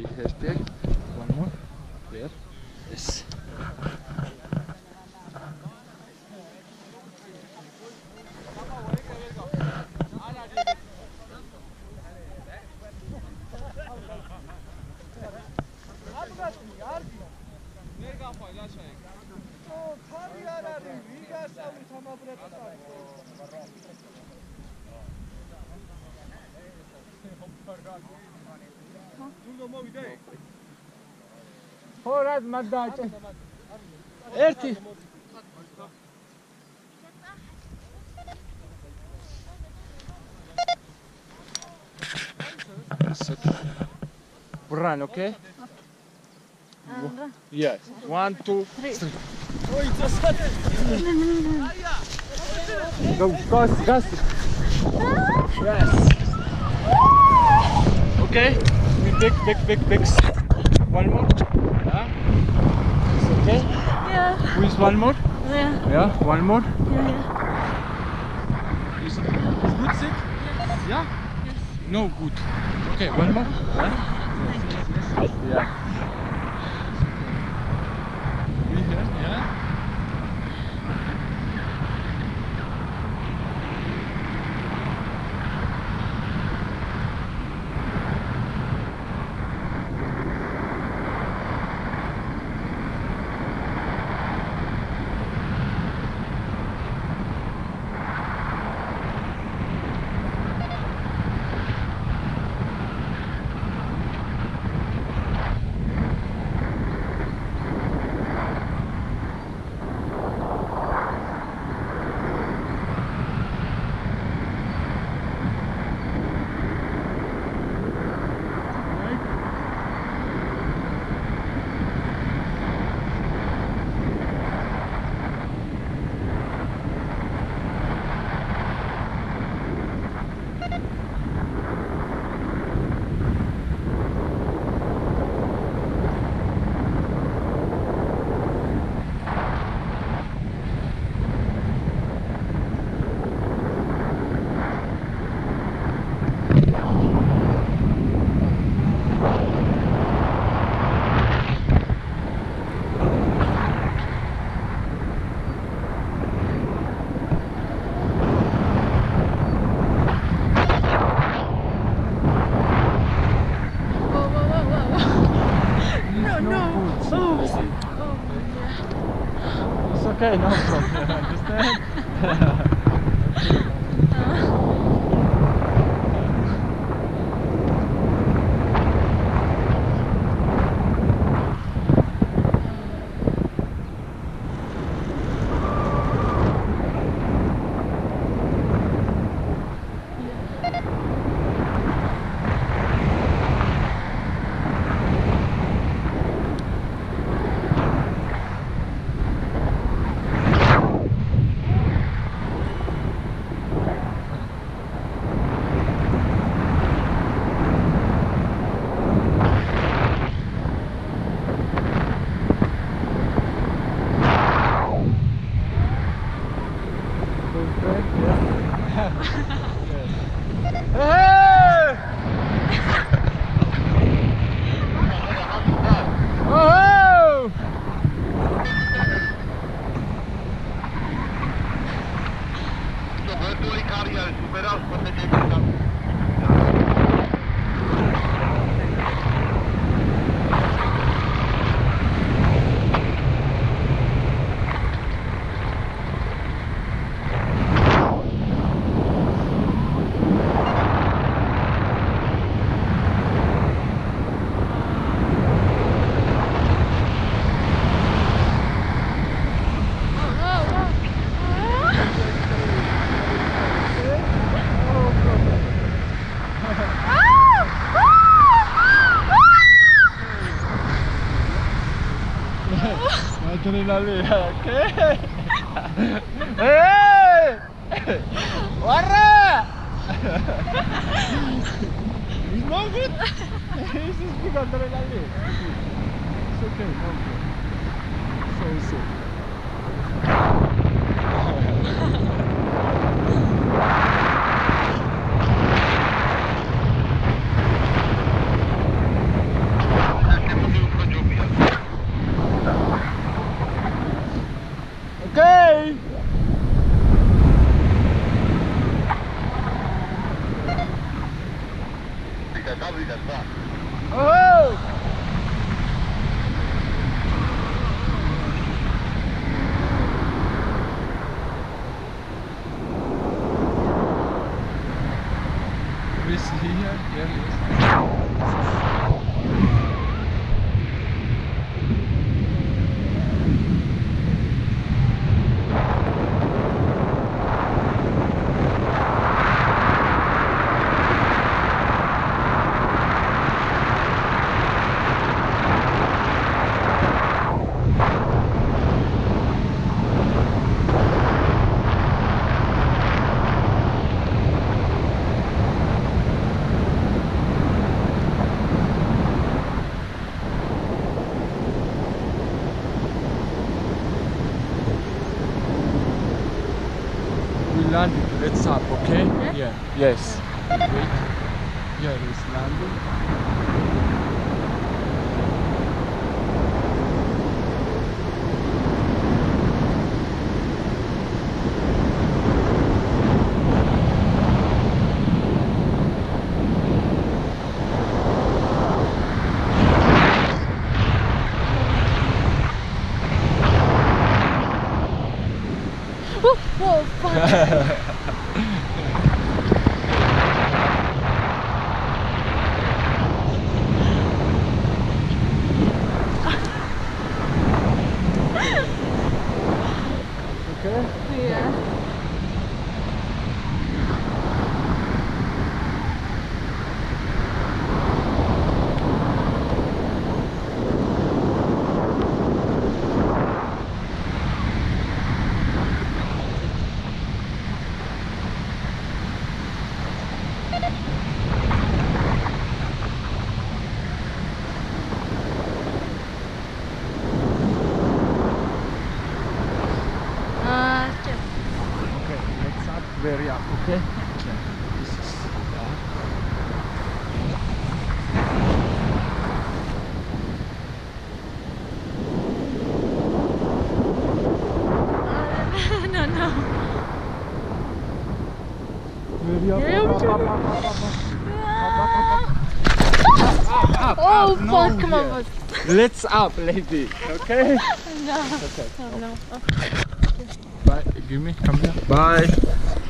hashtag. One more. There. Yes. Horad maddace. Erti. Run, okay? Yes. 1, 2, 3. Go, gas. Yes. Okay. Big. One more. Yeah. It's okay. Yeah. With one more. Yeah. Yeah. One more. Yeah. Is good sit? Yeah. Yes. No good. Okay. One more. Yeah. Yeah. Yeah. Okay, no problem. Understand? Adrenalina, okay? Hey! Warra! It's not good. This is big adrenaline. It's okay, no problem. So safe. landing. Let's up, okay? Yeah? Yeah. Yes. Wait. Here is landing. Whoa, fuck. Okay? Yeah. Okay. Okay, let's up very up, okay? Okay. This is No, no. very up. Yeah, Up, we up, should- up, up, up, up. Oh, no, fuck, come on, yeah. bus. Let's up, lady. Okay? No. Okay. Oh, no. Bye. Give me. Come here. Bye.